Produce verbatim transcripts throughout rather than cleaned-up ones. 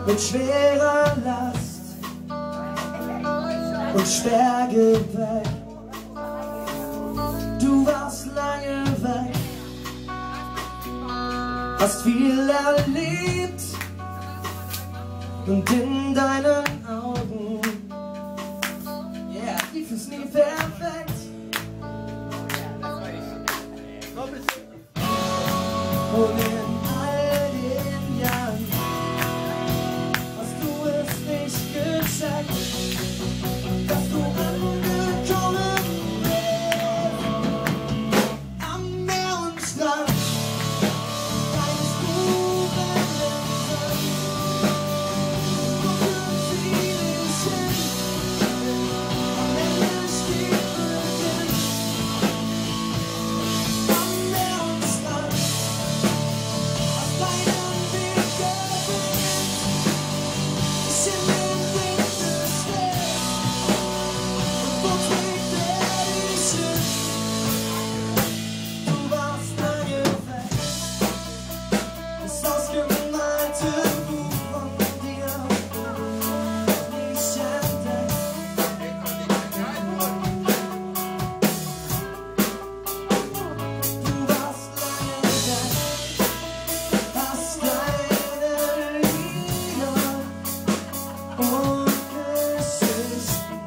mit schwerer Last und Schwergepäck. Du warst lange weg, hast viel erlebt und in deinen Augen, yeah, lief es nie perfekt. Und in all den Jahren hast du es nicht gecheckt, dass du angekommen bist am Meer und Strand. Deine Spuren im Sand, wo führen sie dich hin? Am Ende steht Beginn. Am Meer und Strand, auf deinem Weg gewinnt, bis in den Wind beschwert. Und wo trägt er dich hin? Du warst lange weg, das ausgemalte Buch von dir nicht entdeckt. Du warst lange weg, hast deine Lieder und Geschichten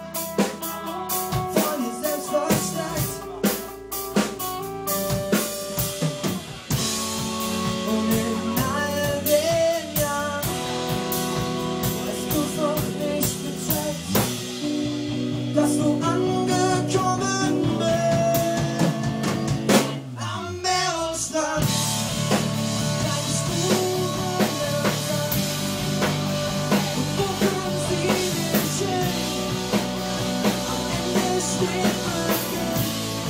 von dir selbst versteckt. Und in all den Jahren hast du's noch nicht gecheckt, dass du angekommen bist am Meer und Strand. Deine Spuren im Sand, und wo führen sie dich hin? Am Ende steht Beginn.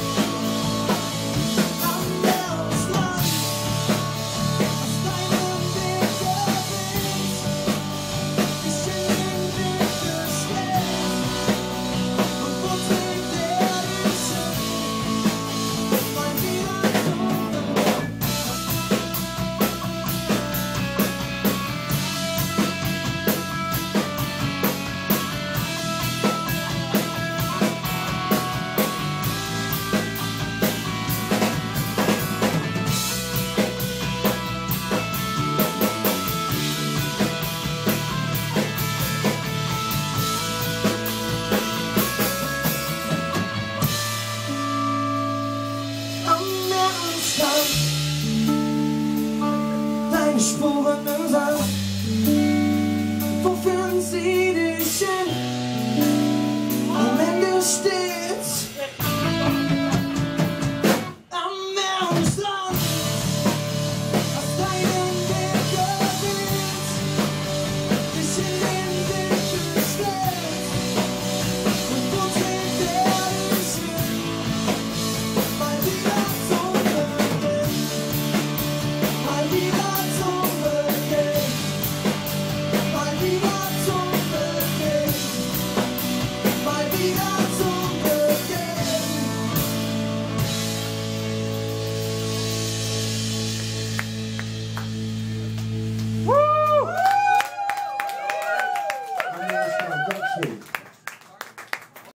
Am Meer und Strand, auf deinem Weg gewinnt, dich in den Wind beschwert. Und wo trägt er dich hin? Mal wieder suchen. Am Meer und Strand, deine Spuren im Sand.